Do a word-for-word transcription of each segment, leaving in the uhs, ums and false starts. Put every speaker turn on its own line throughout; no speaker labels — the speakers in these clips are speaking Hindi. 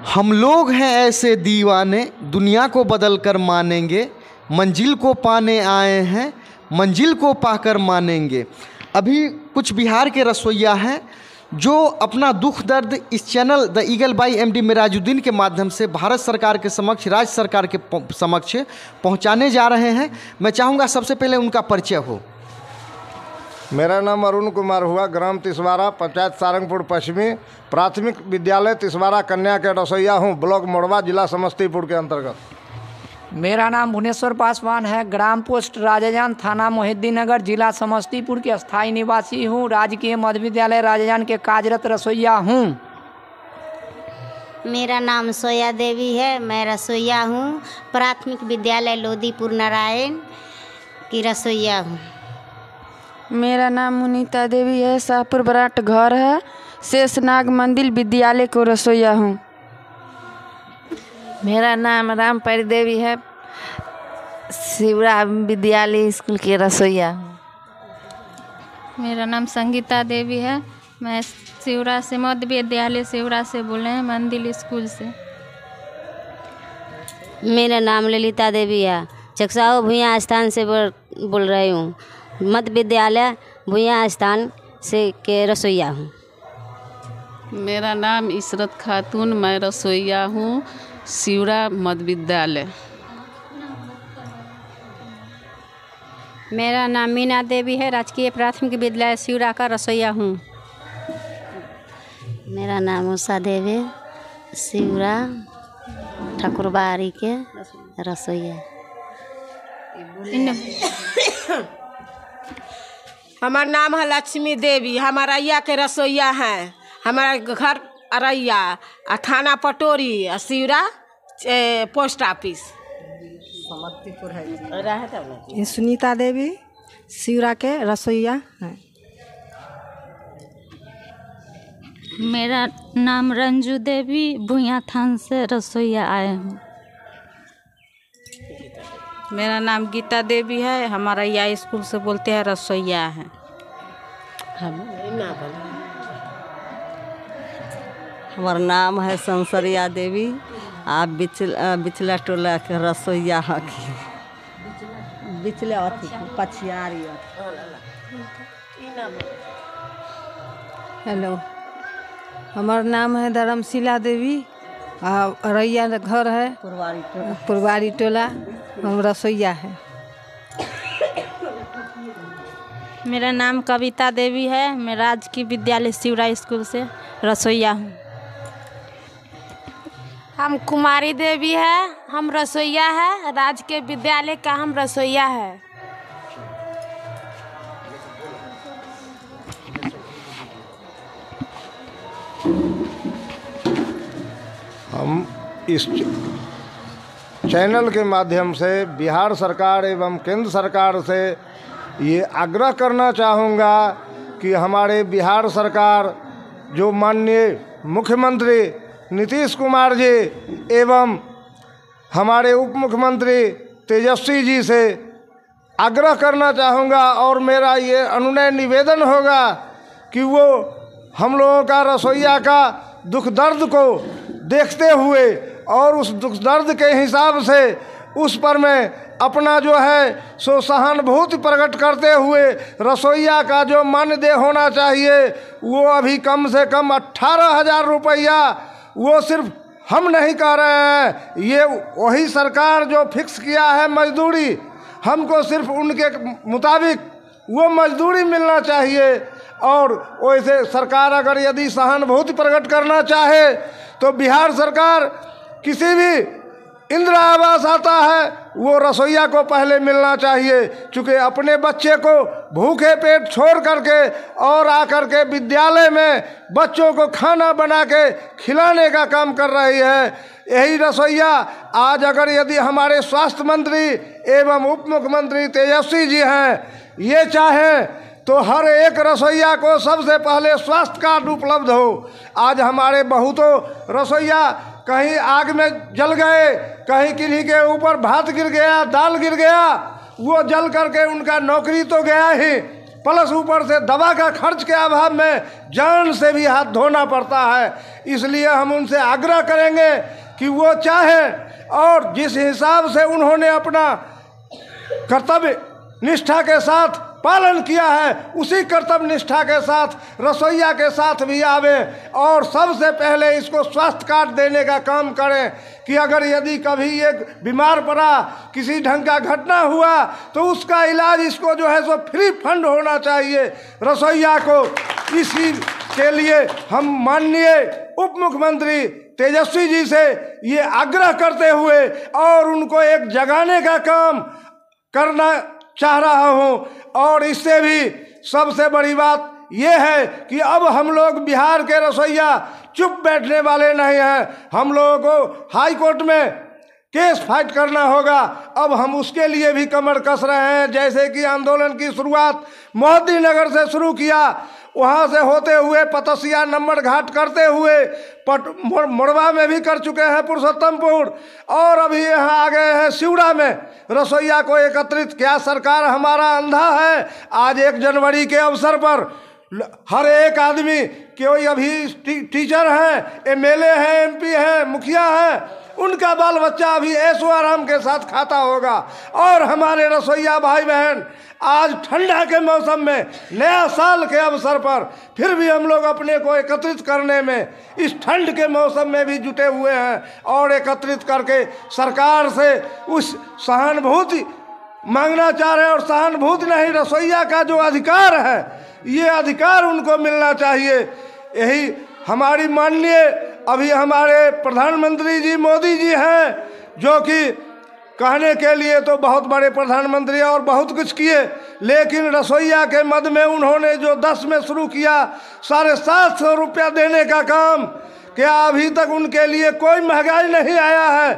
हम लोग हैं ऐसे दीवाने, दुनिया को बदल कर मानेंगे, मंजिल को पाने आए हैं, मंजिल को पाकर मानेंगे। अभी कुछ बिहार के रसोइया हैं जो अपना दुख दर्द इस channel the eagle by M D Merajuddin के माध्यम से भारत सरकार के समक्ष, राज्य सरकार के समक्ष पहुंचाने जा रहे हैं। मैं चाहूँगा सबसे पहले उनका परिचय हो।
मेरा नाम अरुण कुमार हुआ, ग्राम तिसवारा, पंचायत सारंगपुर पश्चिमी, प्राथमिक विद्यालय तिसवारा कन्या के रसोइया हूँ, ब्लॉक मोड़वा, जिला समस्तीपुर के अंतर्गत।
मेरा नाम भुवनेश्वर पासवान है, ग्राम पोस्ट राजाजान, थाना मोहिद्दीनगर, जिला समस्तीपुर के स्थायी निवासी हूँ। राजकीय मध्य विद्यालय राजाजान के कार्यरत रसोइया हूँ।
मेरा नाम सोया देवी है, मैं रसोइया हूँ, प्राथमिक विद्यालय लोदीपुर नारायण की रसोइया हूँ।
मेरा नाम मुनीता देवी है, शाहपुर बराट घर है, शेषनाग मंदिर विद्यालय को रसोइया हूँ।
मेरा नाम राम परी देवी है, शिवरा विद्यालय स्कूल के रसोइया हूँ।
मेरा नाम संगीता देवी है, मैं शिवरा से मध्य विद्यालय शिवरा से बोल रहे हैं, मंदिर स्कूल से।
मेरा नाम ललिता देवी है, चकसाओ भुइयाँ स्थान से बोल रही हूँ, मध्य विद्यालय भुइयाँ स्थान से के रसोइया हूँ।
मेरा नाम इशरत खातून, मैं रसोइया हूँ, शिवरा मध्य विद्यालय।
मेरा नाम मीना देवी है, राजकीय प्राथमिक विद्यालय शिवरा का रसोइया हूँ।
मेरा नाम उषा देवी, शिवरा ठाकुरबाड़ी के रसोइया।
हमारा नाम है लक्ष्मी देवी, हम अरैया के रसोइया हैं। हमारा घर अरैया, थाना पटोरी, शिवरा पोस्ट ऑफिस समस्तीपुर है।
सुनीता देवी, शिवरा के रसोइया हैं।
मेरा नाम रंजू देवी, भुइयाँ थान से रसोइया आए हूँ।
मेरा नाम गीता देवी है, हमारा या स्कूल से बोलते हैं रसोइया हैं।
हमारा नाम है संसरिया देवी, आप बिचला बिचला टोला के रसोइया की, बिचला अथी पछियारी।
हेलो, हमारा नाम है धर्मशिला देवी, अरैया घर है, पुरवारी टोला, पुरवारी टोला, हम रसोइया है।
मेरा नाम कविता देवी है, मैं राजकीय विद्यालय शिवरा स्कूल से रसोइया हूँ।
हम कुमारी देवी है, हम रसोइया है, राजकीय विद्यालय का हम रसोइया है।
हम इस चैनल के माध्यम से बिहार सरकार एवं केंद्र सरकार से ये आग्रह करना चाहूँगा कि हमारे बिहार सरकार जो माननीय मुख्यमंत्री नीतीश कुमार जी एवं हमारे उप मुख्यमंत्री तेजस्वी जी से आग्रह करना चाहूँगा और मेरा ये अनुनय निवेदन होगा कि वो हम लोगों का रसोइया का दुख दर्द को देखते हुए और उस दुख दर्द के हिसाब से उस पर मैं अपना जो है सो सहानुभूति प्रकट करते हुए रसोइया का जो मानदेय होना चाहिए वो अभी कम से कम अट्ठारह हज़ार रुपया, वो सिर्फ हम नहीं कह रहे हैं, ये वही सरकार जो फिक्स किया है मजदूरी, हमको सिर्फ उनके मुताबिक वो मजदूरी मिलना चाहिए। और वैसे सरकार अगर यदि सहानुभूति प्रकट करना चाहे तो बिहार सरकार किसी भी इंदिरा आवास आता है वो रसोइया को पहले मिलना चाहिए, क्योंकि अपने बच्चे को भूखे पेट छोड़ करके और आकर के विद्यालय में बच्चों को खाना बना के खिलाने का काम कर रही है। यही रसोइया आज अगर यदि हमारे स्वास्थ्य मंत्री एवं उप मुख्यमंत्री तेजस्वी जी हैं, ये चाहें तो हर एक रसोइया को सबसे पहले स्वास्थ्य कार्ड उपलब्ध हो। आज हमारे बहुतों रसोइया कहीं आग में जल गए, कहीं किन्हीं के ऊपर भात गिर गया, दाल गिर गया, वो जल करके उनका नौकरी तो गया ही, प्लस ऊपर से दवा का खर्च के अभाव में जान से भी हाथ धोना पड़ता है। इसलिए हम उनसे आग्रह करेंगे कि वो चाहें और जिस हिसाब से उन्होंने अपना कर्तव्य निष्ठा के साथ पालन किया है उसी कर्तव्य निष्ठा के साथ रसोइया के साथ भी आवे और सबसे पहले इसको स्वास्थ्य कार्ड देने का काम करें कि अगर यदि कभी एक बीमार पड़ा, किसी ढंग का घटना हुआ तो उसका इलाज इसको जो है सो फ्री फंड होना चाहिए रसोइया को। इसी के लिए हम माननीय उप मुख्यमंत्री तेजस्वी जी से ये आग्रह करते हुए और उनको एक जगाने का काम करना चाह रहा हूँ। और इससे भी सबसे बड़ी बात यह है कि अब हम लोग बिहार के रसोइया चुप बैठने वाले नहीं हैं। हम लोगों को हाई कोर्ट में केस फाइट करना होगा। अब हम उसके लिए भी कमर कस रहे हैं। जैसे कि आंदोलन की शुरुआत मोहद्दी नगर से शुरू किया, वहाँ से होते हुए पतसिया नंबर घाट करते हुए पट मोड़वा में भी कर चुके हैं, पुरुषोत्तमपुर, और अभी यहाँ आ गए हैं सिउड़ा में रसोइया को एकत्रित। क्या सरकार हमारा अंधा है? आज एक जनवरी के अवसर पर हर एक आदमी, कोई अभी टी, टीचर हैं, एमएलए हैं, एमपी हैं, मुखिया हैं, उनका बाल बच्चा अभी ऐशो आराम के साथ खाता होगा। और हमारे रसोइया भाई बहन आज ठंडा के मौसम में नया साल के अवसर पर फिर भी हम लोग अपने को एकत्रित करने में इस ठंड के मौसम में भी जुटे हुए हैं और एकत्रित करके सरकार से उस सहानुभूति मांगना चाह रहे हैं। और सहानुभूति नहीं, रसोइया का जो अधिकार है ये अधिकार उनको मिलना चाहिए। यही हमारी माननीय अभी हमारे प्रधानमंत्री जी मोदी जी हैं, जो कि कहने के लिए तो बहुत बड़े प्रधानमंत्री और बहुत कुछ किए, लेकिन रसोइया के मद में उन्होंने जो दस में शुरू किया साढ़े सात सौ रुपया देने का काम, क्या अभी तक उनके लिए कोई महंगाई नहीं आया है?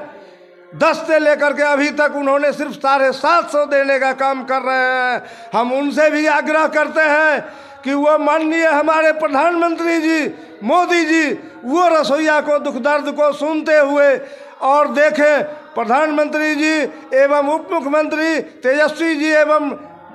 दस से लेकर के अभी तक उन्होंने सिर्फ साढ़े सात सौ देने का काम कर रहे हैं। हम उनसे भी आग्रह करते हैं कि वो माननीय हमारे प्रधानमंत्री जी मोदी जी वो रसोइया को दुख दर्द को सुनते हुए और देखें। प्रधानमंत्री जी एवं उप मुख्यमंत्री तेजस्वी जी एवं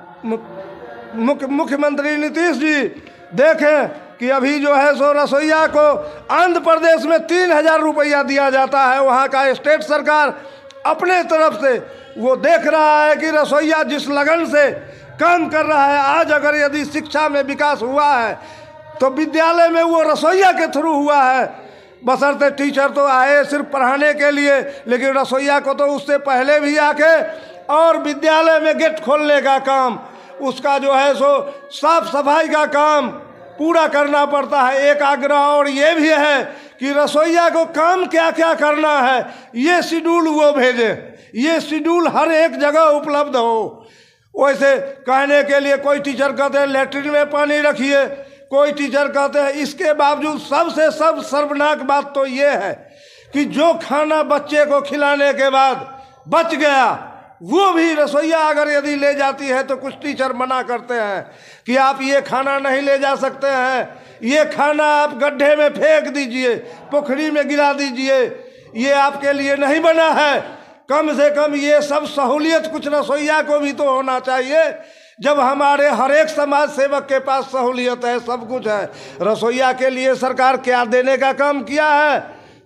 मुख्यमंत्री नीतीश जी देखें कि अभी जो है सो रसोइया को आंध्र प्रदेश में तीन हजार रुपया दिया जाता है। वहाँ का स्टेट सरकार अपने तरफ से वो देख रहा है कि रसोइया जिस लगन से काम कर रहा है, आज अगर यदि शिक्षा में विकास हुआ है तो विद्यालय में वो रसोइया के थ्रू हुआ है। बशर्ते टीचर तो आए सिर्फ पढ़ाने के लिए, लेकिन रसोइया को तो उससे पहले भी आके और विद्यालय में गेट खोलने का काम, उसका जो है सो साफ सफाई का काम पूरा करना पड़ता है। एक आग्रह और ये भी है कि रसोइया को काम क्या क्या करना है ये शेड्यूल वो भेजे, ये शेड्यूल हर एक जगह उपलब्ध हो। वैसे कहने के लिए कोई टीचर कहते हैं लेटरिन में पानी रखिए, कोई टीचर कहते हैं, इसके बावजूद सबसे सब सर्वनाक बात तो ये है कि जो खाना बच्चे को खिलाने के बाद बच गया वो भी रसोइया अगर यदि ले जाती है तो कुछ टीचर मना करते हैं कि आप ये खाना नहीं ले जा सकते हैं, ये खाना आप गड्ढे में फेंक दीजिए, पोखरी में गिरा दीजिए, ये आपके लिए नहीं बना है। कम से कम ये सब सहूलियत कुछ रसोइया को भी तो होना चाहिए। जब हमारे हर एक समाज सेवक के पास सहूलियत है, सब कुछ है, रसोइया के लिए सरकार क्या देने का काम किया है?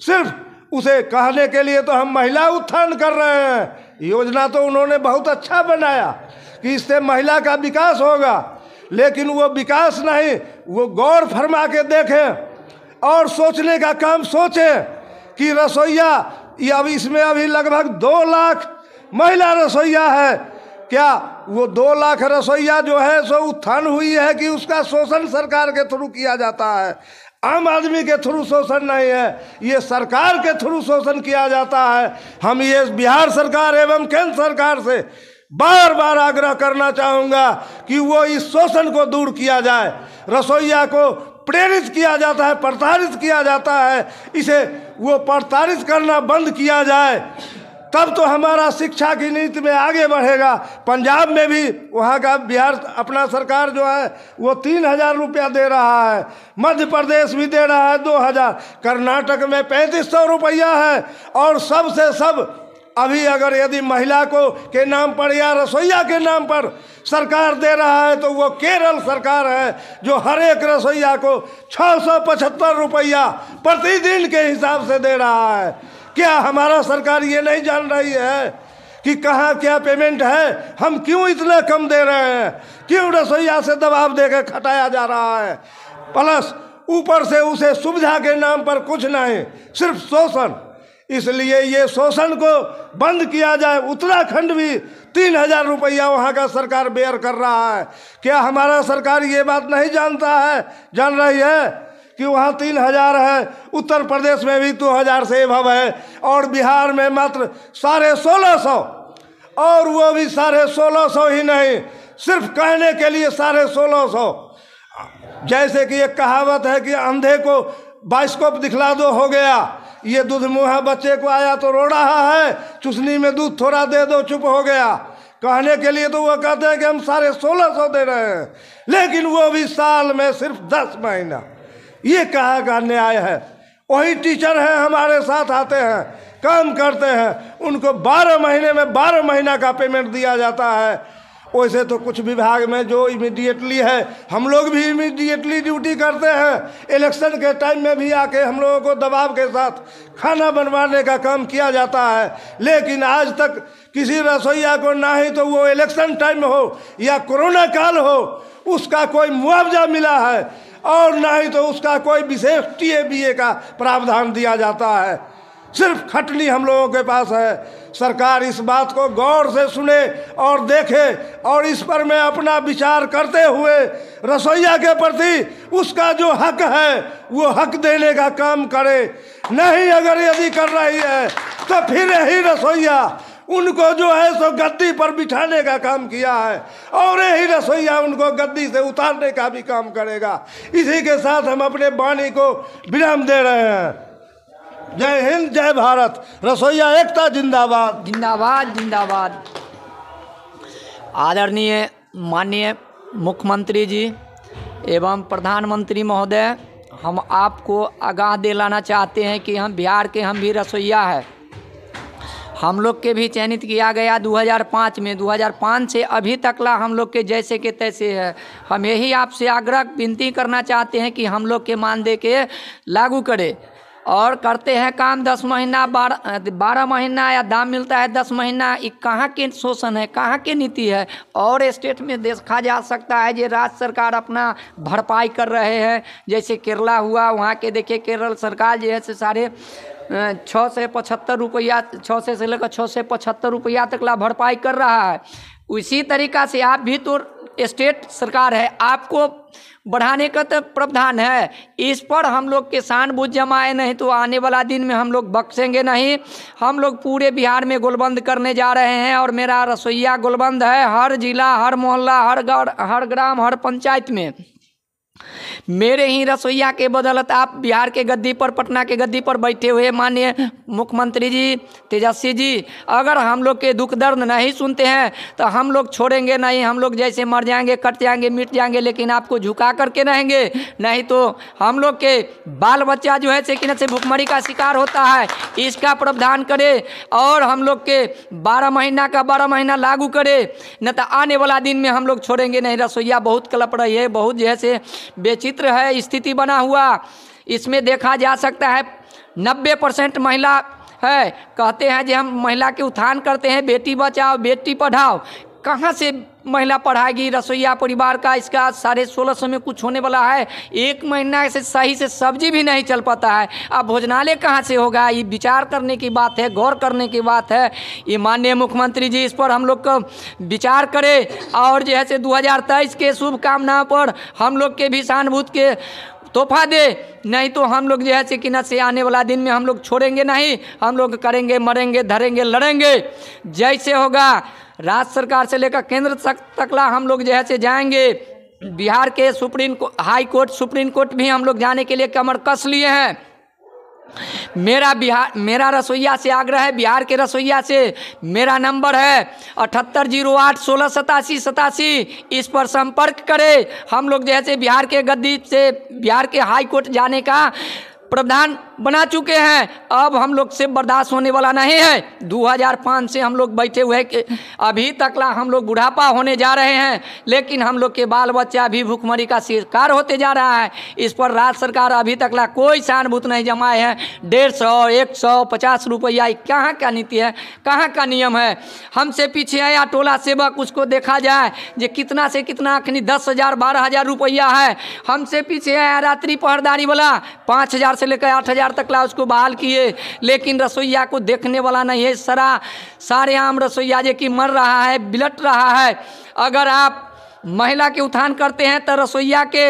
सिर्फ उसे कहने के लिए तो हम महिला उत्थान कर रहे हैं। योजना तो उन्होंने बहुत अच्छा बनाया कि इससे महिला का विकास होगा, लेकिन वो विकास नहीं, वो गौर फरमा के देखें और सोचने का काम सोचें कि रसोइया ये अभी इसमें अभी लगभग दो लाख महिला रसोइया है। क्या वो दो लाख रसोइया जो है सो उत्थान हुई है कि उसका शोषण सरकार के थ्रू किया जाता है? आम आदमी के थ्रू शोषण नहीं है, ये सरकार के थ्रू शोषण किया जाता है। हम ये बिहार सरकार एवं केंद्र सरकार से बार बार आग्रह करना चाहूँगा कि वो इस शोषण को दूर किया जाए। रसोइया को प्रेरित किया जाता है, प्रताड़ित किया जाता है, इसे वो प्रताड़ित करना बंद किया जाए, तब तो हमारा शिक्षा की नीति में आगे बढ़ेगा। पंजाब में भी वहाँ का बिहार अपना सरकार जो है वो तीन हजार रुपया दे रहा है, मध्य प्रदेश भी दे रहा है दो हजार, कर्नाटक में पैंतीस सौ रुपया है। और सबसे सब अभी अगर यदि महिला को के नाम पर या रसोइया के नाम पर सरकार दे रहा है तो वो केरल सरकार है जो हर एक रसोइया को छः सौ पचहत्तर रुपया प्रतिदिन के हिसाब से दे रहा है। क्या हमारा सरकार ये नहीं जान रही है कि कहाँ क्या पेमेंट है, हम क्यों इतना कम दे रहे हैं, क्यों रसोइया से दबाव देकर खटाया जा रहा है। प्लस ऊपर से उसे सुविधा के नाम पर कुछ नहीं, सिर्फ शोषण। इसलिए ये शोषण को बंद किया जाए। उत्तराखंड भी तीन हजार रुपया वहाँ का सरकार बेयर कर रहा है। क्या हमारा सरकार ये बात नहीं जानता है, जान रही है कि वहाँ तीन हजार है, उत्तर प्रदेश में भी दो हजार से एभव है, और बिहार में मात्र साढ़े सोलह सौ, और वो भी साढ़े सोलह सौ ही नहीं, सिर्फ कहने के लिए साढ़े सोलह सौ। जैसे कि एक कहावत है कि अंधे को बाइस्कोप दिखला दो हो गया, ये दूध मुँहा बच्चे को आया तो रो रहा है, चुसनी में दूध थोड़ा दे दो चुप हो गया। कहने के लिए तो वो कहते हैं कि हम साढ़े सोलह सौ दे रहे हैं, लेकिन वो भी साल में सिर्फ दस महीना। ये कहाँ का न्याय है। वही टीचर हैं हमारे साथ आते हैं, काम करते हैं, उनको बारह महीने में बारह महीना का पेमेंट दिया जाता है। वैसे तो कुछ विभाग में जो इमीडिएटली है, हम लोग भी इमीडिएटली ड्यूटी करते हैं। इलेक्शन के टाइम में भी आके हम लोगों को दबाव के साथ खाना बनवाने का काम किया जाता है, लेकिन आज तक किसी रसोइया को ना ही तो वो इलेक्शन टाइम हो या कोरोना काल हो उसका कोई मुआवजा मिला है, और ना ही तो उसका कोई विशेष टी ए बी ए का प्रावधान दिया जाता है। सिर्फ खटनी हम लोगों के पास है। सरकार इस बात को गौर से सुने और देखे, और इस पर मैं अपना विचार करते हुए रसोइया के प्रति उसका जो हक है वो हक देने का काम करे। नहीं अगर यदि कर रही है तो फिर यही रसोइया उनको जो है सो गद्दी पर बिठाने का काम किया है, और यही रसोइया उनको गद्दी से उतारने का भी काम करेगा। इसी के साथ हम अपने वाणी को विराम दे रहे हैं। जय हिंद, जय भारत। रसोइया एकता जिंदाबाद
जिंदाबाद जिंदाबाद। आदरणीय माननीय मुख्यमंत्री जी एवं प्रधानमंत्री महोदय, हम आपको आगाह दिलाना चाहते हैं कि हम बिहार के हम भी रसोइया है। हम लोग के भी चयनित किया गया दो हज़ार पाँच में। दो हज़ार पाँच से अभी तक ला हम लोग के जैसे के तैसे है। हम यही आपसे आग्रह विनती करना चाहते हैं कि हम लोग के मानदेय के लागू करें, और करते हैं काम दस महीना बारह बारह महीना या दाम मिलता है दस महीना। ये कहाँ के शोषण है, कहाँ की नीति है। और स्टेट में देखा जा सकता है जो राज्य सरकार अपना भरपाई कर रहे हैं, जैसे केरला हुआ, वहाँ के देखिए केरल सरकार जो है सारे छः से पचहत्तर रुपया छः से लेकर छः से पचहत्तर रुपया तक ला भरपाई कर रहा है। उसी तरीक़ा से आप भी तो स्टेट सरकार है, आपको बढ़ाने का तो प्रावधान है। इस पर हम लोग के जानबूझ जमाए, नहीं तो आने वाला दिन में हम लोग बख्शेंगे नहीं। हम लोग पूरे बिहार में गोलबंद करने जा रहे हैं, और मेरा रसोइया गोलबंद है। हर जिला, हर मोहल्ला, हर गाँव, हर ग्राम, हर पंचायत में मेरे ही रसोइया के बदौलत आप बिहार के गद्दी पर, पटना के गद्दी पर बैठे हुए माननीय मुख्यमंत्री जी तेजस्वी जी, अगर हम लोग के दुख दर्द नहीं सुनते हैं तो हम लोग छोड़ेंगे नहीं। हम लोग जैसे मर जाएंगे, कट जाएंगे, मिट जाएंगे, लेकिन आपको झुका करके रहेंगे। नहीं तो हम लोग के बाल बच्चा जो है सेकिन से भुखमरी का शिकार होता है। इसका प्रावधान करे और हम लोग के बारह महीना का बारह महीना लागू करे, न तो आने वाला दिन में हम लोग छोड़ेंगे नहीं। रसोइया बहुत कलप रही है, बहुत जैसे बेचित्र है स्थिति बना हुआ। इसमें देखा जा सकता है नब्बे परसेंट महिला है। कहते हैं कि हम महिला के उत्थान करते हैं, बेटी बचाओ बेटी पढ़ाओ। कहाँ से महिला पढ़ाएगी रसोइया परिवार का? इसका साढ़े सोलह सौ में कुछ होने वाला है। एक महीना से सही से सब्जी भी नहीं चल पाता है। अब भोजनालय कहाँ से होगा? ये विचार करने की बात है, गौर करने की बात है। ये माननीय मुख्यमंत्री जी इस पर हम लोग को विचार करें, और जैसे दो हज़ार तेईस के शुभकामनाओं पर हम लोग के भी सहानुभूति के तोहफा दे। नहीं तो हम लोग जो है कि से आने वाला दिन में हम लोग छोड़ेंगे नहीं। हम लोग करेंगे, मरेंगे, धरेंगे, लड़ेंगे। जैसे होगा राज्य सरकार से लेकर केंद्र तक तकला हम लोग जो है से जाएंगे। बिहार के supreme high court, supreme court भी हम लोग जाने के लिए कमर कस लिए हैं। मेरा बिहार मेरा रसोइया से आग्रह है, बिहार के रसोइया से। मेरा नंबर है अठहत्तर जीरो आठ सोलह सतासी सतासी। इस पर संपर्क करें। हम लोग जैसे बिहार के गद्दी से बिहार के हाई कोर्ट जाने का प्रावधान बना चुके हैं। अब हम लोग से बर्दाश्त होने वाला नहीं है। दो हज़ार पाँच से हम लोग बैठे हुए कि अभी तक ला हम लोग बुढ़ापा होने जा रहे हैं, लेकिन हम लोग के बाल बच्चा भी भूखमरी का शिकार होते जा रहा है। इस पर राज्य सरकार अभी तक ला कोई सहानुभूति नहीं जमाए हैं। डेढ़ सौ एक सौ पचास रुपया कहाँ का नीति है, कहाँ का नियम है। हमसे पीछे आया टोला सेवक, उसको देखा जाए जे कितना से कितना अखनी दस हज़ार बारह हज़ार रुपया है। हमसे पीछे आया रात्रि पहरेदारी वाला पाँच हज़ार से लेकर आठ हज़ार तक ला उसको बहाल किए, लेकिन रसोईया को देखने वाला नहीं है। सारा सारे आम रसोईया जे कि मर रहा है, बिलट रहा है। अगर आप महिला के उत्थान करते हैं तो रसोईया के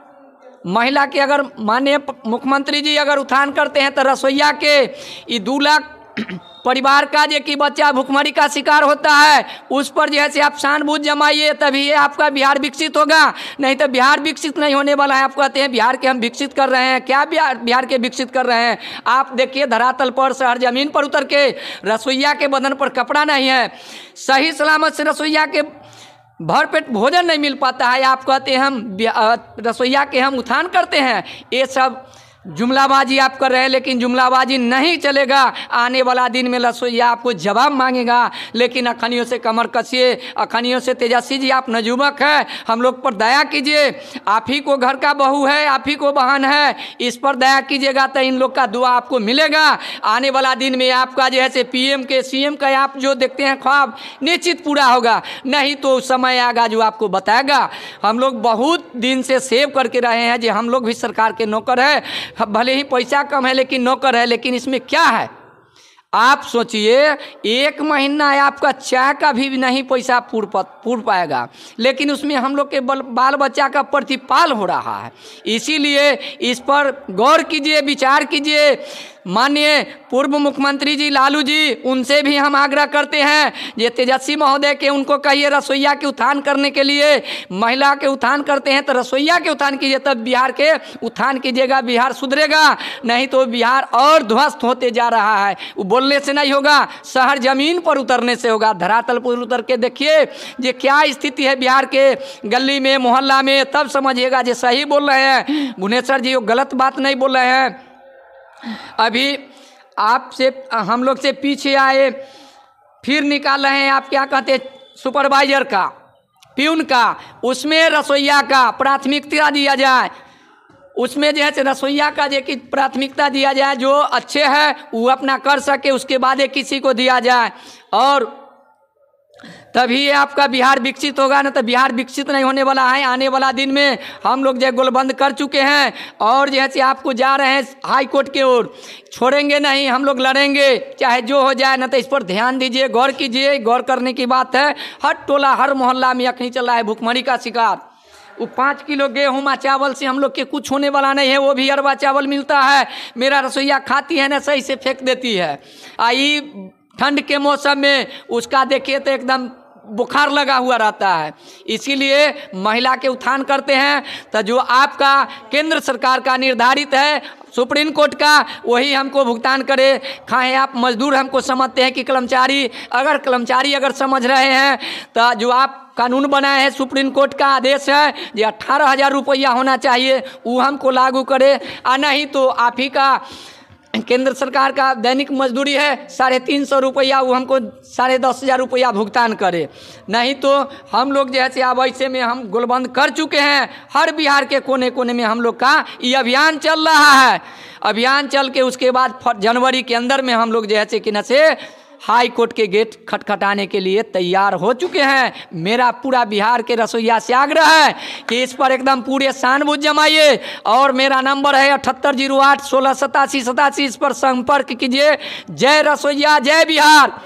महिला के अगर माननीय मुख्यमंत्री जी अगर उत्थान करते हैं तो रसोईया के ये दो लाख परिवार का जो कि बच्चा भूखमरी का शिकार होता है, उस पर जैसे आप सहानुभूति जमाइए तभी ये आपका बिहार विकसित होगा, नहीं तो बिहार विकसित नहीं होने वाला है। आप कहते हैं बिहार के हम विकसित कर रहे हैं, क्या बिहार बिहार के विकसित कर रहे हैं? आप देखिए धरातल पर शहर जमीन पर उतर के रसोईया के बदन पर कपड़ा नहीं है, सही सलामत से रसोईया के भरपेट भोजन नहीं मिल पाता है। आप कहते हैं हम रसोईया के हम उत्थान करते हैं। ये सब जुमलाबाजी आप कर रहे हैं, लेकिन जुमलाबाजी नहीं चलेगा। आने वाला दिन में रसोईया आपको जवाब मांगेगा। लेकिन अखनियों से कमर कसिए, अखनियों से तेजस्वी जी आप नजुबक है, हम लोग पर दया कीजिए। आप ही को घर का बहू है, आप ही को बहन है, इस पर दया कीजिएगा तो इन लोग का दुआ आपको मिलेगा। आने वाला दिन में आपका जैसे पीएम के सीएम का आप जो देखते हैं ख्वाब निश्चित पूरा होगा, नहीं तो समय आएगा जो आपको बताएगा। हम लोग बहुत दिन से सेव करके रहे हैं जो हम लोग भी सरकार के नौकर है, भले ही पैसा कम है लेकिन नौकर है। लेकिन इसमें क्या है आप सोचिए, एक महीना आपका चाय का भी नहीं पैसा पूर पूर पाएगा, लेकिन उसमें हम लोग के बाल बच्चा का प्रतिपाल हो रहा है। इसीलिए इस पर गौर कीजिए, विचार कीजिए। माननीय पूर्व मुख्यमंत्री जी लालू जी, उनसे भी हम आग्रह करते हैं ये तेजस्वी महोदय के उनको कहिए रसोईया के उत्थान करने के लिए। महिला के उत्थान करते हैं तो रसोईया के उत्थान कीजिए, तब बिहार के उत्थान कीजिएगा, बिहार सुधरेगा। नहीं तो बिहार और ध्वस्त होते जा रहा है। वो बोलने से नहीं होगा, शहर जमीन पर उतरने से होगा। धरातल पर उतर के देखिए ये क्या स्थिति है बिहार के गली में मोहल्ला में, तब समझिएगा जो सही बोल रहे हैं भुवनेश्वर जी, वो गलत बात नहीं बोल रहे हैं। अभी आपसे हम लोग से पीछे आए, फिर निकाल रहे हैं आप क्या कहते हैं सुपरवाइजर का, प्यून का, उसमें रसोईया का प्राथमिकता दिया जाए। उसमें जो है रसोईया का जो कि प्राथमिकता दिया जाए, जो अच्छे हैं वो अपना कर सके, उसके बाद किसी को दिया जाए, और तभी आपका बिहार विकसित होगा। ना तो बिहार विकसित नहीं होने वाला है। आने वाला दिन में हम लोग जो गोलबंद कर चुके हैं और जैसे आपको जा रहे हैं हाई कोर्ट की ओर, छोड़ेंगे नहीं, हम लोग लड़ेंगे चाहे जो हो जाए। ना तो इस पर ध्यान दीजिए, गौर कीजिए। गौर करने की बात है। हर टोला हर मोहल्ला में यकीन चल रहा है भूखमरी का शिकार। वो पाँच किलो गेहूँ चावल से हम लोग के कुछ होने वाला नहीं है। वो भी अरबा चावल मिलता है, मेरा रसोईया खाती है ना सही से फेंक देती है। आई ठंड के मौसम में उसका देखिए तो एकदम बुखार लगा हुआ रहता है। इसीलिए महिला के उत्थान करते हैं तो जो आपका केंद्र सरकार का निर्धारित है सुप्रीम कोर्ट का, वही हमको भुगतान करे। खाएं आप मजदूर हमको समझते हैं कि कर्मचारी, अगर कर्मचारी अगर समझ रहे हैं तो जो आप कानून बनाए हैं सुप्रीम कोर्ट का आदेश है जो अट्ठारह हज़ार रुपया होना चाहिए, वो हमको लागू करे। और नहीं तो आप ही का केंद्र सरकार का दैनिक मजदूरी है साढ़े तीन सौ रुपया, वो हमको साढ़े दस हज़ार रुपया भुगतान करे। नहीं तो हम लोग जैसे अब ऐसे में हम गोलबंद कर चुके हैं। हर बिहार के कोने कोने में हम लोग का ये अभियान चल रहा है। अभियान चल के उसके बाद जनवरी के अंदर में हम लोग जैसे कि न से हाई कोर्ट के गेट खटखटाने के लिए तैयार हो चुके हैं। मेरा पूरा बिहार के रसोईया से आग्रह है कि इस पर एकदम पूरे सहानुभूति जमाइए। और मेरा नंबर है अठहत्तर जीरो आठ सोलह सतासी सतासी, इस पर संपर्क कीजिए। जय रसोईया, जय बिहार।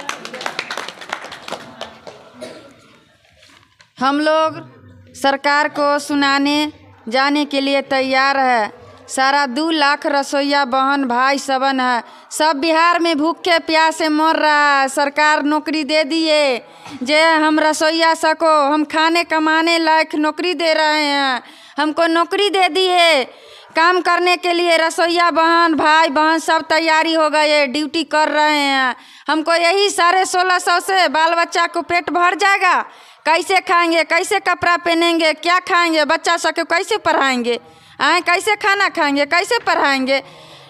हम लोग सरकार को सुनाने जाने के लिए तैयार है। सारा दो लाख रसोईया बहन भाई सबन है, सब बिहार में भूखे प्यासे मर रहा है। सरकार नौकरी दे दिए, जे हम रसोईया सको, हम खाने कमाने लायक नौकरी दे रहे हैं। हमको नौकरी दे दिए, काम करने के लिए रसोईया बहन भाई बहन सब तैयारी हो गए, ड्यूटी कर रहे हैं। हमको यही साढ़े सोलह सौ से बाल बच्चा को पेट भर जाएगा। कैसे खाएंगे, कैसे कपड़ा पहनेंगे, क्या खाएंगे, बच्चा सबको कैसे पढ़ाएंगे, आए कैसे खाना खाएंगे, कैसे पढ़ाएंगे।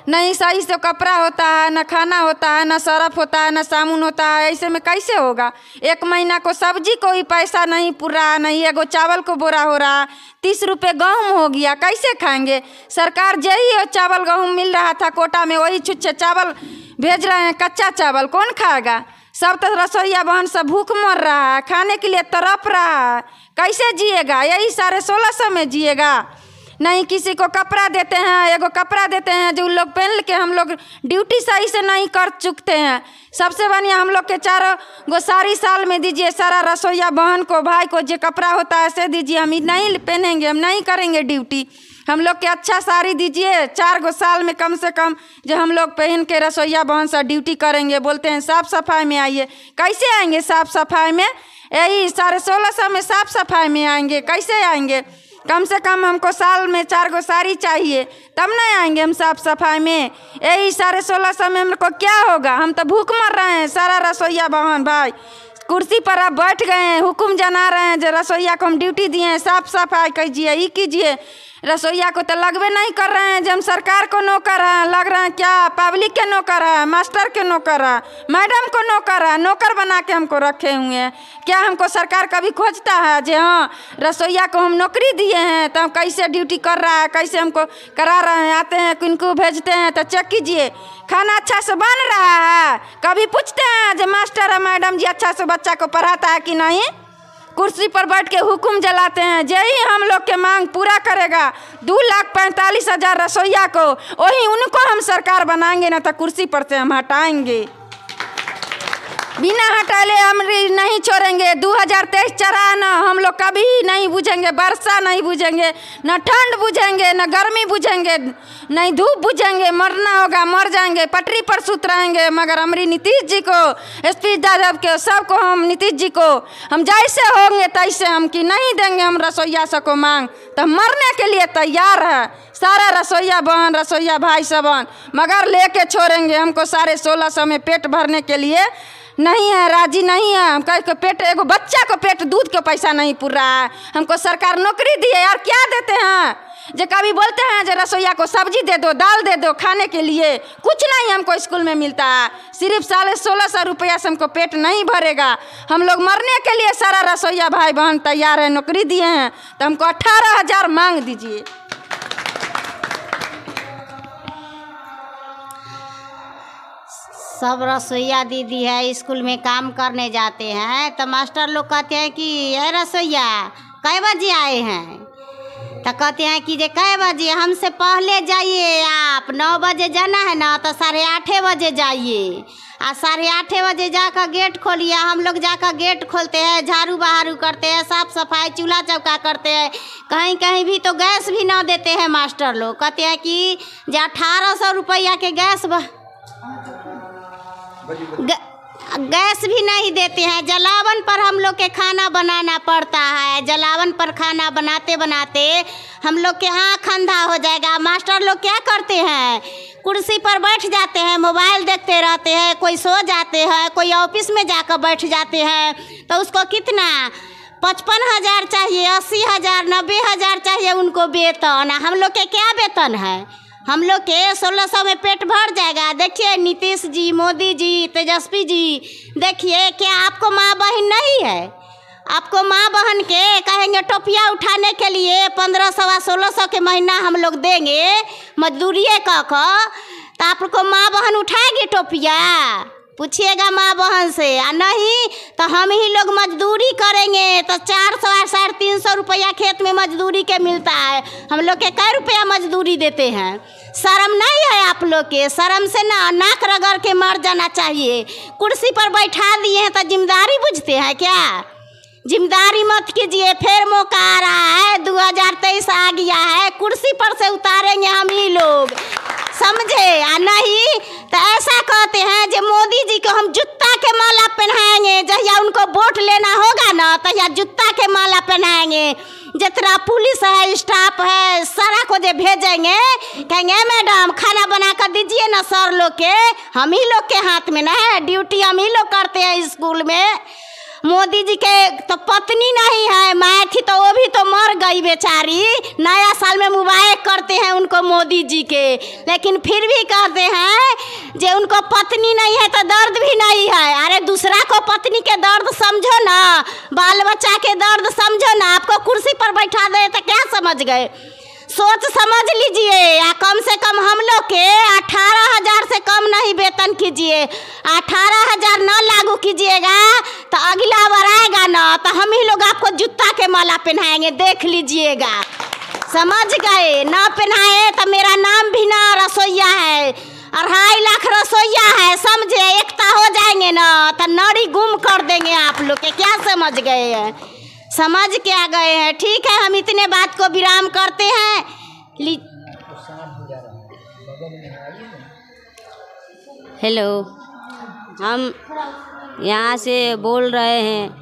नहीं सही से कपड़ा होता है, न खाना होता है, न सरफ होता है, न साबुन होता है। ऐसे में कैसे होगा? एक महीना को सब्जी को ही पैसा नहीं पूरा रहा, नहीं एगो चावल को बोरा हो रहा, तीस रुपये गेहूँ हो गया, कैसे खाएंगे? सरकार यही चावल गेहूँ मिल रहा था कोटा में, वही छुच्छे चावल भेज रहे हैं, कच्चा चावल कौन खाएगा? सब तो रसोईया बहन सब भूख मर रहा है, खाने के लिए तड़प रहा है, कैसे जिएगा? यही साढ़े सोलह सौ में जिएगा? नहीं किसी को कपड़ा देते हैं, एगो कपड़ा देते हैं जो लोग पहन के हम लोग ड्यूटी सही से नहीं कर चुकते हैं। सबसे बढ़िया हम लोग के चारों गो सारी साल में दीजिए, सारा रसोईया बहन को भाई को जो कपड़ा होता है से दीजिए, हम नहीं पहनेंगे, हम नहीं करेंगे ड्यूटी। हम लोग के अच्छा साड़ी दीजिए, चार गो साल में कम से कम जो हम लोग पहन के रसोईया बहन से ड्यूटी करेंगे। बोलते हैं साफ़ सफाई में आइए, कैसे आएंगे साफ़ सफाई में? यही साढ़े सोलह सौ में साफ़ सफाई में आएंगे, कैसे आएंगे? कम से कम हमको साल में चार गो साड़ी चाहिए, तब नहीं आएंगे हम साफ़ सफाई में। यही साढ़े सोलह सौ में हमको क्या होगा? हम तो भूख मर रहे हैं। सारा रसोईया बहन भाई कुर्सी पर आप बैठ गए हैं, हुक्म जना रहे हैं जो रसोईया को हम ड्यूटी दिए हैं, साफ़ सफाई कीजिए, ये कीजिए। रसोईया को तो लगवे नहीं कर रहे हैं जो हम सरकार को नौकर हैं, लग रहे हैं क्या पब्लिक के नौकर है, मास्टर के नौकर है, मैडम को नौकर है, नौकर बना के हमको रखे हुए हैं। क्या हमको सरकार कभी खोजता है जो हाँ रसोईया को हम नौकरी दिए हैं तो हम कैसे ड्यूटी कर रहा है, कैसे हमको करा रहे हैं? आते हैं किनको भेजते हैं तो चेक कीजिए खाना अच्छा से बन रहा है? कभी पूछते हैं जो मास्टर है मैडम जी अच्छा से बच्चा को पढ़ाता है कि नहीं? कुर्सी पर बैठ के हुक्म जलाते हैं। यही हम लोग के मांग पूरा करेगा दो लाख पैंतालीस हजार रसोईया को, वही उनको हम सरकार बनाएंगे, ना तो कुर्सी पर से हम हटाएंगे। बिना हटाले हम नहीं छोड़ेंगे। दो हज़ार तेईस चरा ना हम लोग कभी नहीं बुझेंगे, वर्षा नहीं बुझेंगे, न ठंड बुझेंगे, न गर्मी बुझेंगे, नहीं धूप बुझेंगे। मरना होगा मर जाएंगे, पटरी पर सुत रहेंगे, मगर हमारी नीतीश जी को, एसपी यादव के सबको हम नीतीश जी को हम जैसे होंगे तैसे हम कि नहीं देंगे हम रसोईया सबको मांग, तो मरने के लिए तैयार है सारा रसोईया बहन रसोईया भाई सबन, मगर लेके छोड़ेंगे। हमको साढ़े सोलह सौ में पेट भरने के लिए नहीं है, राजी नहीं है। हम कह पेट एगो बच्चा को पेट दूध के पैसा नहीं पूर रहा है। हमको सरकार नौकरी दी है यार, क्या देते हैं? जो कभी बोलते हैं जो रसोईया को सब्जी दे दो, दाल दे दो खाने के लिए, कुछ नहीं हमको स्कूल में मिलता है। सिर्फ साढ़े सोलह सौ रुपया से हमको पेट नहीं भरेगा। हम लोग मरने के लिए सारा रसोईया भाई बहन तैयार है, नौकरी दिए हैं तो हमको अट्ठारह हजार मांग दीजिए।
सब रसोईया दीदी है स्कूल में काम करने जाते हैं तो मास्टर लोग कहते हैं कि ये रसोईया कै बजे आए हैं, तो कहते हैं कि जे कै बजे, हमसे पहले जाइए आप, नौ बजे जाना है ना तो साढ़े आठ बजे जाइए, और साढ़े आठ बजे जाकर गेट खोलिए। हम लोग जाकर गेट खोलते हैं, झाड़ू बहारू करते हैं, साफ़ सफाई चूल्हा चौका करते हैं। कहीं कहीं भी तो गैस भी ना देते हैं मास्टर लोग, कहते हैं कि जो अठारह सौ रुपया के गैस ब... गैस भी नहीं देते हैं। जलावन पर हम लोग के खाना बनाना पड़ता है। जलावन पर खाना बनाते बनाते हम लोग के आँख अंधा हो जाएगा। मास्टर लोग क्या करते हैं, कुर्सी पर बैठ जाते हैं, मोबाइल देखते रहते हैं, कोई सो जाते हैं, कोई ऑफिस में जाकर बैठ जाते हैं, तो उसको कितना पचपन हज़ार चाहिए, अस्सी हज़ार नब्बे हज़ार चाहिए उनको वेतन। हम लोग के क्या वेतन है? हम लोग के सोलह सौ में पेट भर जाएगा। देखिए नीतीश जी, मोदी जी, तेजस्वी जी, देखिए क्या आपको माँ बहन नहीं है? आपको माँ बहन के कहेंगे टोपिया उठाने के लिए पंद्रह सवा सोलह सौ के महीना हम लोग देंगे मजदूरी का का, तो आपको माँ बहन उठाएगी टोपिया? पूछिएगा माँ बहन से। आ नहीं तो हम ही लोग मजदूरी करेंगे तो चार सौ साढ़े तीन सौ रुपया खेत में मजदूरी के मिलता है। हम लोग के कै रुपया मजदूरी देते हैं? शर्म नहीं है आप लोग के? शर्म से ना नाक रगड़ के मर जाना चाहिए। कुर्सी पर बैठा दिए हैं तो जिम्मेदारी बुझते हैं क्या? जिम्मेदारी मत कीजिए। फिर मौका आ रहा है, दो हज़ार तेईस आ गया है, कुर्सी पर से उतारेंगे हम ही लोग, समझे? आ नहीं तो ऐसा कहते हैं जो मोदी जी को हम जूता के माला पहनाएंगे। जहिया उनको वोट लेना होगा ना तहिया जूता के माला पहनाएंगे। जितना पुलिस है, स्टाफ है, सारा को जो भेजेंगे, कहेंगे मैडम खाना बना कर दीजिए ना सर लोग के। हम ही लोग के हाथ में ना है, ड्यूटी हम ही लोग करते हैं स्कूल में। मोदी जी के तो पत्नी नहीं है, मैं थी तो वो भी तो मर गई बेचारी। नया साल में मुबारक करते हैं उनको मोदी जी के, लेकिन फिर भी कहते हैं जे उनको पत्नी नहीं है तो दर्द भी नहीं है। अरे दूसरा को पत्नी के दर्द समझो ना, बाल बच्चा के दर्द समझो ना। आपको कुर्सी पर बैठा दे तो क्या समझ गए? सोच समझ लीजिए। या कम से कम हम लोग के अठारह हजार से कम नहीं वेतन कीजिए। अठारह हजार न लागू कीजिएगा तो अगला बार आएगा ना तो हम ही लोग आपको जूता के माला पहनाएंगे, देख लीजिएगा। समझ गए? ना पहनाए तो मेरा नाम भी ना रसोईया है, अढ़ाई लाख रसोईया है, समझे? एकता हो जाएंगे ना तो नड़ी गुम कर देंगे आप लोग के। क्या समझ गए हैं? समझ के आ गए हैं? ठीक है, हम इतने बात को विराम करते हैं। ली
हेलो, हम यहाँ से बोल रहे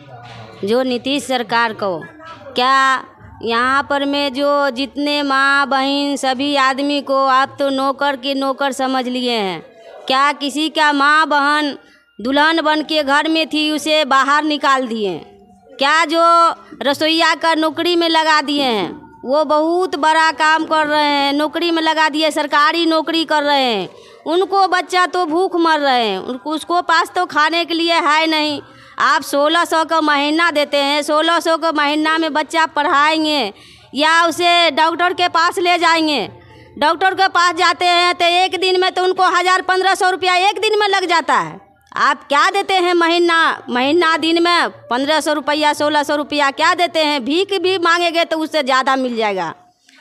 हैं जो नीतीश सरकार को, क्या यहाँ पर में जो जितने माँ बहन सभी आदमी को आप तो नौकर के नौकर समझ लिए हैं। क्या किसी का माँ बहन दुल्हन बन के घर में थी उसे बाहर निकाल दिए? क्या जो रसोईया का नौकरी में लगा दिए हैं वो बहुत बड़ा काम कर रहे हैं, नौकरी में लगा दिए, सरकारी नौकरी कर रहे हैं, उनको बच्चा तो भूख मर रहे हैं, उनको उसको पास तो खाने के लिए है नहीं। आप सोलह सौ का महीना देते हैं, सोलह सौ का महीना में बच्चा पढ़ाएंगे या उसे डॉक्टर के पास ले जाएंगे? डॉक्टर के पास जाते हैं तो एक दिन में तो उनको हज़ार पंद्रह सौ रुपया एक दिन में लग जाता है। आप क्या देते हैं महीना महीना दिन में पंद्रह सौ रुपया सोलह सौ रुपया क्या देते हैं? भीख भी मांगेंगे तो उससे ज़्यादा मिल जाएगा।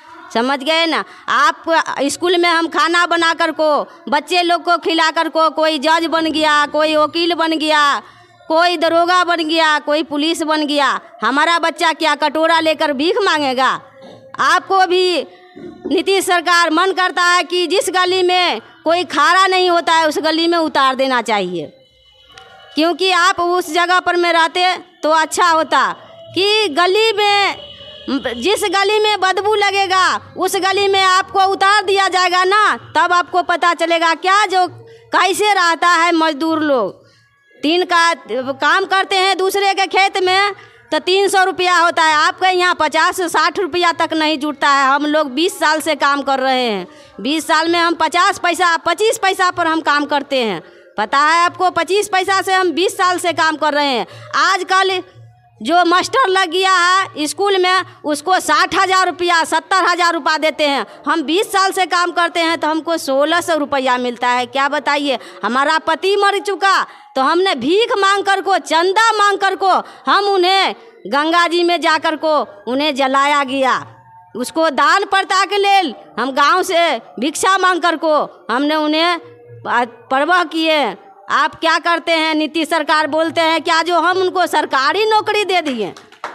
समझ गए ना? आप स्कूल में हम खाना बना कर को बच्चे लोग को खिला कर को कोई जज बन गया, कोई वकील बन गया, कोई दरोगा बन गया, कोई पुलिस बन गया। हमारा बच्चा क्या कटोरा लेकर भीख मांगेगा? आपको भी नीतीश सरकार मन करता है कि जिस गली में कोई खारा नहीं होता है उस गली में उतार देना चाहिए, क्योंकि आप उस जगह पर में रहते तो अच्छा होता कि गली में जिस गली में बदबू लगेगा उस गली में आपको उतार दिया जाएगा ना, तब आपको पता चलेगा क्या जो कैसे रहता है मजदूर लोग। तीन का काम करते हैं दूसरे के खेत में तो तीन सौ रुपया होता है, आपके यहाँ पचास साठ रुपया तक नहीं जुटता है। हम लोग बीस साल से काम कर रहे हैं, बीस साल में हम पचास पैसा पच्चीस पैसा पर हम काम करते हैं। पता है आपको? पच्चीस पैसा से हम बीस साल से काम कर रहे हैं। आजकल जो मास्टर लग गया है स्कूल में उसको साठ हज़ार रुपया सत्तर हज़ार रुपया देते हैं। हम बीस साल से काम करते हैं तो हमको सोलह सौ रुपया मिलता है। क्या बताइए? हमारा पति मर चुका तो हमने भीख मांग कर को चंदा मांग कर को हम उन्हें गंगा जी में जाकर को उन्हें जलाया गया। उसको दान प्रथा के लिए हम गांव से भिक्षा मांग कर को हमने उन्हें परवाह किए। आप क्या करते हैं? नीतीश सरकार बोलते हैं क्या जो हम उनको सरकारी नौकरी दे दिए?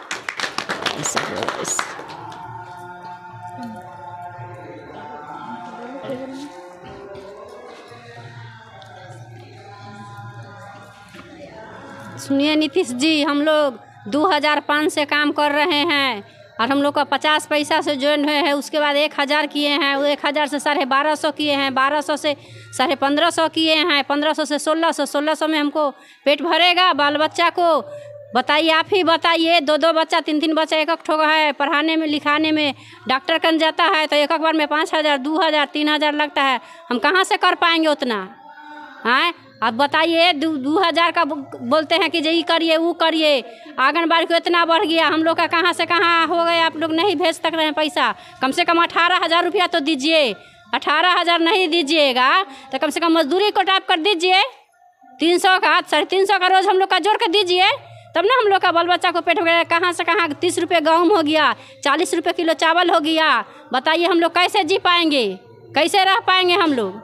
सुनिए नीतीश जी, हम लोग दो हज़ार पाँच से काम कर रहे हैं और हम लोग का पचास पैसा से ज्वाइन हुए हैं, उसके बाद एक हज़ार किए हैं, वो एक हज़ार से साढ़े बारह सौ किए हैं, बारह सौ से साढ़े पंद्रह सौ किए हैं, पंद्रह सौ से सोलह सौ, सोलह सौ में हमको पेट भरेगा? बाल बच्चा को बताइए, आप ही बताइए। दो दो बच्चा तीन तीन बच्चा एक एक ठोक है, पढ़ाने में लिखाने में डॉक्टर कन जाता है तो एक एक बार में पाँच हज़ार दो हज़ार तीन हज़ार लगता है। हम कहाँ से कर पाएंगे उतना? हाँ आप बताइए। दो दो हज़ार का बोलते हैं कि ये करिए वो करिए, आंगनबाड़ी को इतना बढ़ गया, हम लोग का कहाँ से कहाँ हो गए। आप लोग नहीं भेज तक रहे हैं पैसा। कम से कम अठारह हज़ार रुपया तो दीजिए। अठारह हज़ार नहीं दीजिएगा तो कम से कम मजदूरी को टाइप कर दीजिए। तीन सौ का साढ़े तीन सौ का रोज़ हम लोग का जोड़ कर दीजिए, तब ना हम लोग का बाल बच्चा को पेट भरेगा। कहाँ से कहाँ तीस रुपये गेहूँ हो गया, चालीस रुपये किलो चावल हो गया। बताइए हम लोग कैसे जी पाएंगे, कैसे रह पाएंगे हम लोग?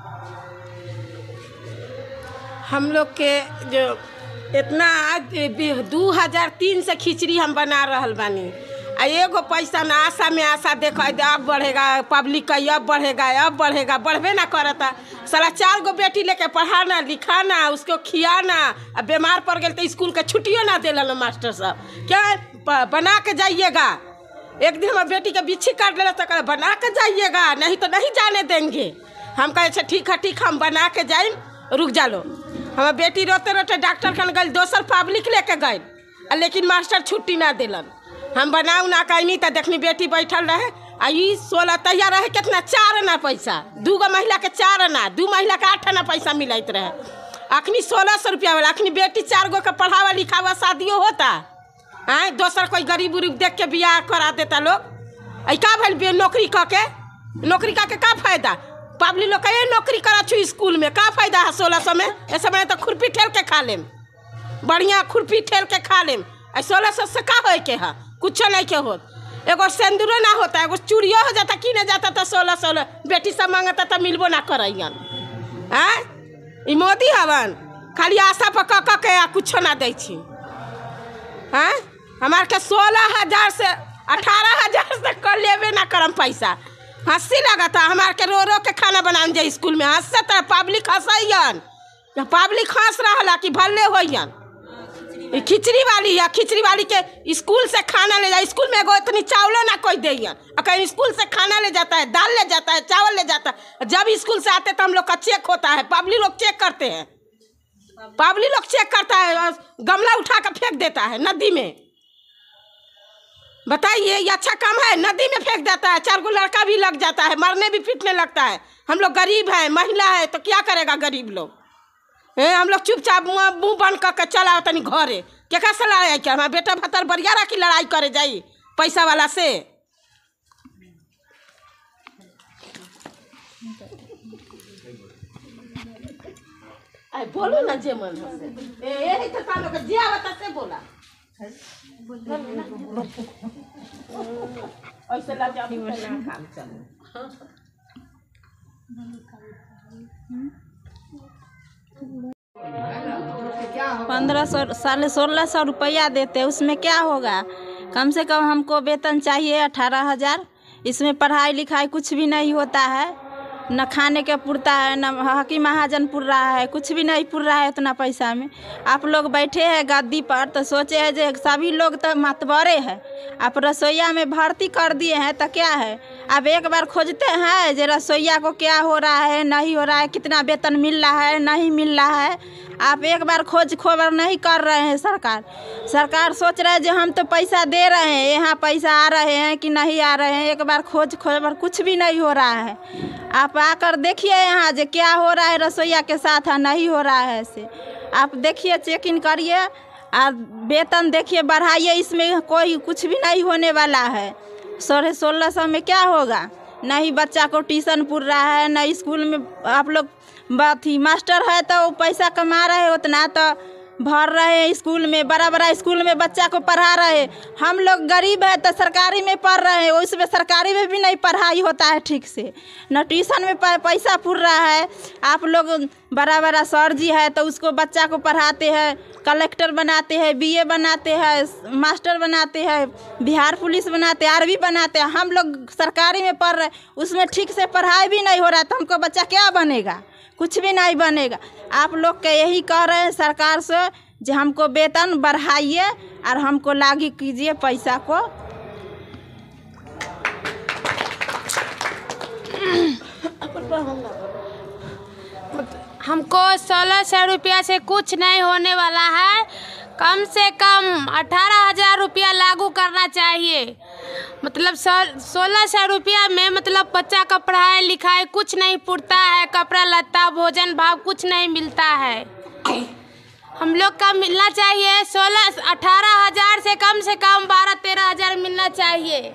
हम लोग के जो इतना दो हज़ार तीन से खिचड़ी हम बना रहल बानी, आ एगो पैसा ना आशा में आशा देखो अब बढ़ेगा, पब्लिक का अब बढ़ेगा अब बढ़ेगा, बढ़बे ना करता। साला चार गो बेटी लेके पढ़ाना लिखाना उसको खियाना, अब बीमार पड़ गए तो स्कूल के छुट्टियों ना दिला मास्टर साहब। क्या बना के जाइएगा? एक दिन हमारे बेटी के बिच्छी काट लेना तो बना के जाइएगा, नहीं तो नहीं जाने देंगे। हम कहे अच्छा ठीक है ठीक हम बना के जाए, रुक जा लो। हमारे बेटी रोते रोते डॉक्टर कन गई, दोसर पब्लिक लेके गए। लेकिन मास्टर छुट्टी ना दिलन। हम बनाऊ ना कहनी तो देखनी बेटी बैठल रहे आ ई सोलह तैयार रहे कितना चार आना पैसा, दू गो महिला के चार आना, दू महिला के आठ आना पैसा मिलत रहे। अखनी सोलह सौ रुपया वाला, अखनी बेटी चार गो के पढ़ावा लिखावा शादियों होता आए, दोसर कोई गरीब उरीब देख के बियाह करा देता लोग। ऐ का भल नौकरी क के नौकरी का के का फायदा? पब्लिक लोग के नौकरी करा छू स्कूल में का फायदा है सोलह सौ में? ऐसे मैंने तो खुरपी ठेल के खा लेम, बढ़िया खुरपी ठेल के खा लेम। ऐ सोलह सौ से का हो के है? कुछ नहीं के होत, एगो सिंदूरो ना होता, एगो चूड़ियो हो जाता कि नहीं जाता तो सोलह सोलह बेटी सब मांगता तो मिलबो ना करैन। आँ ई मोदी हवन खाली आशा पर क के आ कुछ ना दै छी। हाँ हमार के सोलह हजार से अठारह हजार से कर लेबे ना करम पैसा। हंसी लगता हमार के रो रो के खाना बनान जाए स्कूल में, हंसत पब्लिक हंसैन, पब्लिक हंस रहा कि भले होयन। खिचड़ी वाली या खिचड़ी वाली के स्कूल से खाना ले जाए, स्कूल में एगो इतनी चावलो ना कोई दे, कहीं स्कूल से खाना ले जाता है, दाल ले जाता है, चावल ले जाता है। जब स्कूल से आते तो हम लोग का चेक होता है, पब्लिक लोग चेक करते हैं, पब्लिक लोग चेक करता है, गमला उठा कर फेंक देता है नदी में। बताइए ये अच्छा काम है? नदी में फेंक देता है, चार गो लड़का भी लग जाता है, मरने भी पीटने लगता है। हम लोग गरीब हैं, महिला है तो क्या करेगा गरीब लोग? ए, हम लोग चुपचाप मुँह बंद करके चला तनी घरे के कैसे लड़ाई क्या? हमारा बेटा भतर बरियारा की लड़ाई करे जाई पैसा वाला से। आई बोलो ना जे मन से ए यही तो काम लोग जिया बता से बोला ऐसे ला जा काम चल।
पंद्रह सौ साढ़े सोलह सौ रुपया देते, उसमें क्या होगा? कम से कम हमको वेतन चाहिए अठारह हजार। इसमें पढ़ाई लिखाई कुछ भी नहीं होता है, न खाने के पुरता है, न हकी महाजन पुर रहा है, कुछ भी नहीं पुर रहा है इतना पैसा में। आप लोग बैठे हैं गद्दी पर तो सोचे हैं जो सभी लोग तो मतबरे हैं, आप रसोईया में भर्ती कर दिए हैं तो क्या है? आप एक बार खोजते हैं जो रसोईया को क्या हो रहा है, नहीं हो रहा है, कितना वेतन मिल रहा है, नहीं मिल रहा है। आप एक बार खोज खबर नहीं कर रहे हैं। सरकार सरकार सोच रहे हैं जो हम तो पैसा दे रहे हैं, यहाँ पैसा आ रहे हैं कि नहीं आ रहे हैं, एक बार खोज खबर कुछ भी नहीं हो रहा है। आप आकर देखिए यहाँ जो क्या हो रहा है रसोईया के साथ, नहीं हो रहा है ऐसे। आप देखिए, चेक इन करिए और वेतन देखिए, बढ़ाइए, इसमें कोई कुछ भी नहीं होने वाला है। साढ़े सोलह सौ में क्या होगा? नहीं बच्चा को ट्यूशन पुर रहा है, न स्कूल में आप लोग बात ही मास्टर है तो वो पैसा कमा रहे हैं, उतना तो भर रहे हैं स्कूल में, बड़ा बड़ा स्कूल में बच्चा को पढ़ा रहे हैं। हम लोग गरीब है तो सरकारी में पढ़ रहे हैं, उसमें सरकारी में भी नहीं पढ़ाई होता है ठीक से, न ट्यूशन में पैसा पुर रहा है। आप लोग बड़ा बड़ा सर जी है तो उसको बच्चा को पढ़ाते हैं, कलेक्टर बनाते हैं, बीए बनाते हैं, मास्टर बनाते हैं, बिहार पुलिस बनाते हैं, आर्मी बनाते हैं। हम लोग सरकारी में पढ़ रहे हैं, उसमें ठीक से पढ़ाई भी नहीं हो रहा है तो हमको बच्चा क्या बनेगा? कुछ भी नहीं बनेगा। आप लोग के यही कह रहे हैं सरकार से जो हमको वेतन बढ़ाइए और हमको लागू कीजिए पैसा को।
हमको सोलह सौ रुपया से कुछ नहीं होने वाला है, कम से कम अठारह हजार रुपया लागू करना चाहिए। मतलब सोलह सौ रुपया में मतलब बच्चा का पढ़ाई लिखाई कुछ नहीं पुरता है, कपड़ा लत्ता भोजन भाव कुछ नहीं मिलता है। हम लोग का मिलना चाहिए सोलह अठारह हजार से कम से कम बारह तेरह हजार मिलना चाहिए।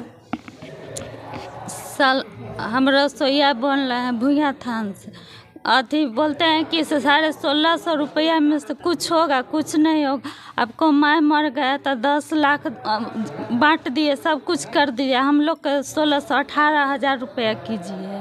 साल हम रसोईया बन रहे हैं भूया थान से, अथी बोलते हैं कि साढ़े सोलह सौ रुपया में से कुछ होगा, कुछ नहीं होगा। आपको माँ मर गया तो दस लाख बांट दिए, सब कुछ कर दिए, हम लोग के सोलह सौ अठारह हजार रुपया कीजिए।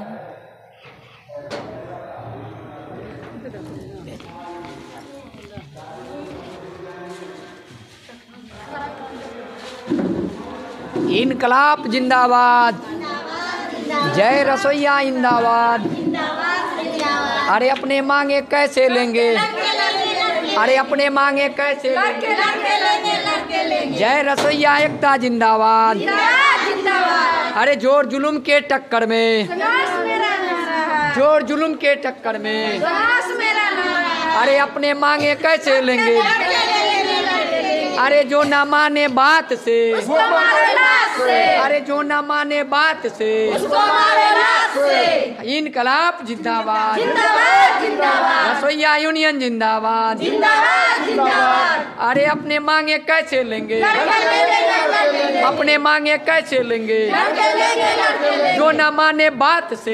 इनकलाब जिंदाबाद, जय रसोईया जिंदाबाद। अरे अपने मांगे कैसे लेंगे, अरे अपने मांगे कैसे लेंगे, जय रसोईया एकता जिंदाबाद। अरे जोर जुलुम के टक्कर में, जोर जुलुम के टक्कर में, अरे अपने मांगे कैसे लेंगे, अरे जो ना माने बात से
उसको मारे लात से।
अरे जो ना माने बात से
उसको मारे लात से।
इनकलाब जिंदाबाद
जिंदाबाद जिंदाबाद।
रसोइया यूनियन जिंदाबाद
जिंदाबाद जिंदाबाद।
अरे अपने मांगे कैसे लेंगे, अपने मांगे कैसे लेंगे, जो न माने बात से,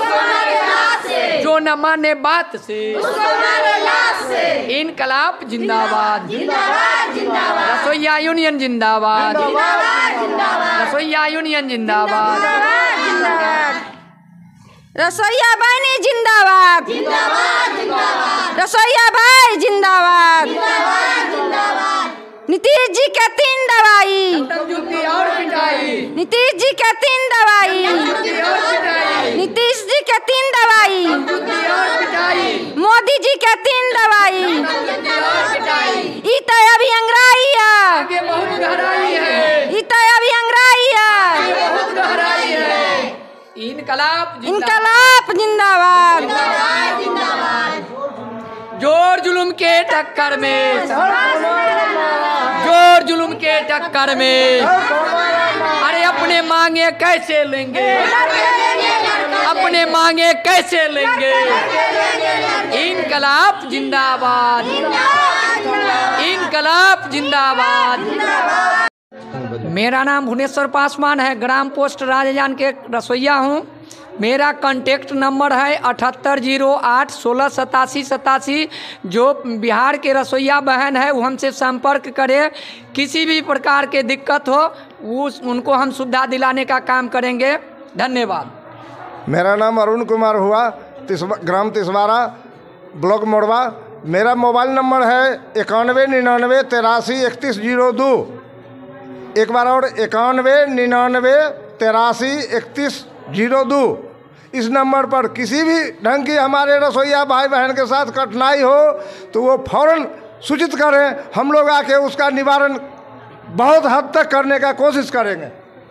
जो न माने बात से, इनकलाब जिंदाबाद, रसोइया यूनियन जिंदाबाद, रसोइया यूनियन जिंदाबाद,
रसोइया बहनी जिंदाबाद, रसोइया भाई जिंदाबाद, नीतीश जी के तीन दवाई, नीतीश जी के तीन दवाई, नीतीश जी के तीन दवाई, मोदी जी के तीन दवाई, ई तो अभी अंग्राई है, ई तो अभी अंग्राई है।
इनकलाब
इनकलाब जिंदाबाद,
जोर जुलुम के टक्कर में, जोर जुलुम के टक्कर में, अरे अपने मांगे कैसे लेंगे, अपने मांगे कैसे लेंगे, इनकलाब जिंदाबाद, इनकलाब जिंदाबाद। मेरा नाम भुवनेश्वर पासवान है, ग्राम पोस्ट राजजान के रसोइया हूँ। मेरा कॉन्टेक्ट नंबर है अठहत्तर जीरो आठ सोलह सतासी सतासी। जो बिहार के रसोइया बहन है वो हमसे संपर्क करे, किसी भी प्रकार के दिक्कत हो वो उनको हम सुविधा दिलाने का काम करेंगे। धन्यवाद।
मेरा नाम अरुण कुमार हुआ, तिसवा, ग्राम तिसवारा, ब्लॉक मोड़वा। मेरा मोबाइल नंबर है इक्यानवे निन्यानवे तिरासी इकतीस जीरो दो। एक बार और, इक्यानवे निन्यानवे तिरासी इकतीस जीरो दो। इस नंबर पर किसी भी ढंग की हमारे रसोइया भाई बहन के साथ कठिनाई हो तो वो फौरन सूचित करें, हम लोग आके उसका निवारण बहुत हद तक करने का कोशिश करेंगे।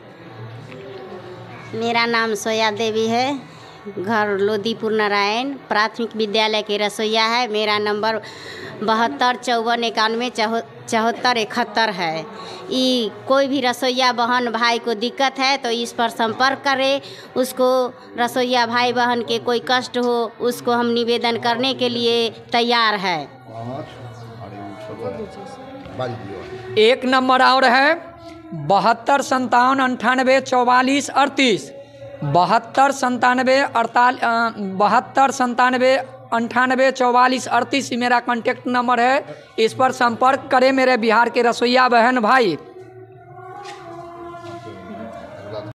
मेरा नाम सोया देवी है, घर लोदीपुर नारायण, प्राथमिक विद्यालय के रसोइया है। मेरा नंबर बहत्तर चौवन इक्यानवे चौहत्तर इकहत्तर है। ई कोई भी रसोइया बहन भाई को दिक्कत है तो इस पर संपर्क करें। उसको रसोइया भाई बहन के कोई कष्ट हो उसको हम निवेदन करने के लिए तैयार है।
एक नंबर और है बहत्तर संतावन अंठानवे चौवालीस अड़तीस, बहत्तर संतानवे अड़ताल बहत्तर संतानवे अंठानवे चौवालीस अड़तीस मेरा कॉन्टेक्ट नंबर है। इस पर संपर्क करें मेरे बिहार के रसोइया बहन भाई।